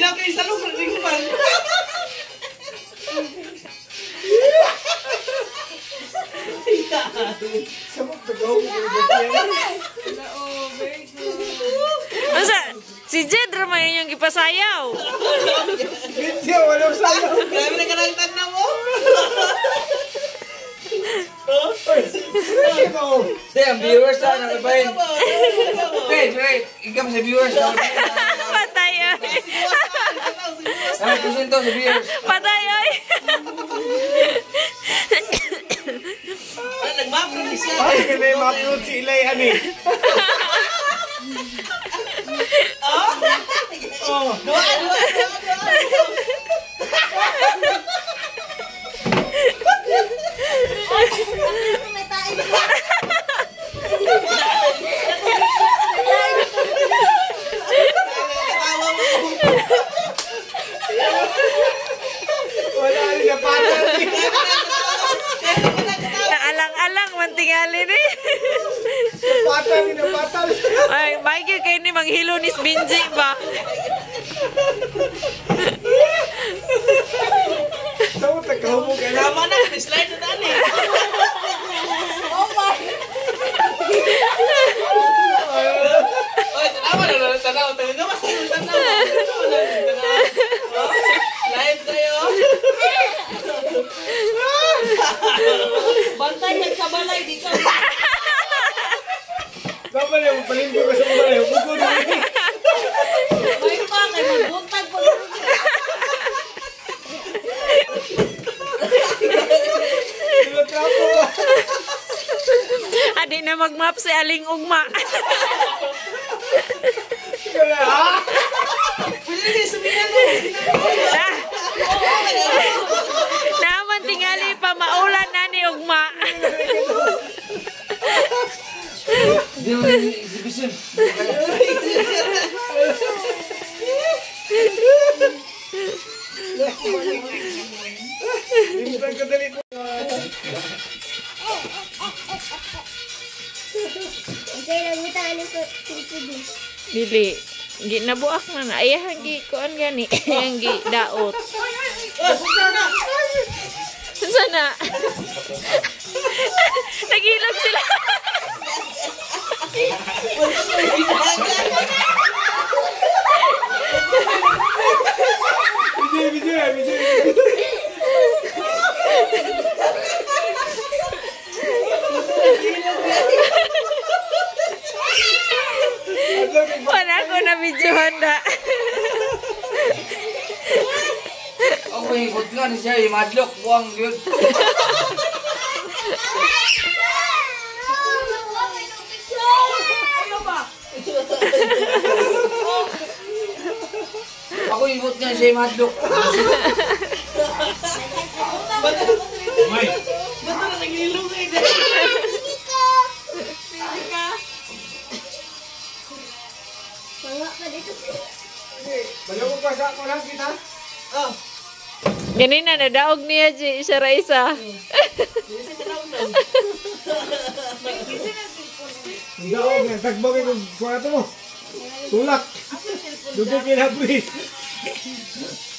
lang kayo sa lugar ring man. Sabot to go. Masa, si Jed ramay yung ipasayaw. Hindi, walang sayaw. Grabe na kanang na mo. Kasi mo. Damn, viewers na nakabayin. Wait. Ikaw sa viewers na. Patay oy. Ay, kusin to sa viewers. Patay oy. Nag-map rin siya. Ay, kaya may ma-upload si Ilay, ani. Oh. Dua. Wala rin na patal. Alang-alang mantingali ni. Patal, ni na patal. Ay, maigi kay ni manghilo ni Benji ba? Sabot na kahumog ka na. Tama na, slide na dali. Oy, tanawa na, tanawa. Tagagamas na, tanawa. Live kayo. Bantay nagsabalay dito. Dapat yung palimpo ka sa mga layo. Buko na rin. May pa kay magbuntag pa. Trapo ba? Adi na mag-map si Aling Ugma. Ha? Pwede na sabihin mo. Naman tingali pa maulan na ni Ugma. Hindi mo exhibition. Limutan ka dali po. Dili. Gi nabuak na na. Ayahan gi kuan gani. Yang gi daot. Sana. Nagilog sila. Bijay. Wala ko na video handa. Okay, ikot nga ni siya. Madlock. Buwang yun. Ako ikot nga siya. Madlock. May. Ba't na nagilong kayo? Balaw mo pa sa ako lang kita. Oh. Ganina nadaog niya si Raisa. Ang daog nga. Tagbog yung kwarto mo. Tulak. Dugay kinabri.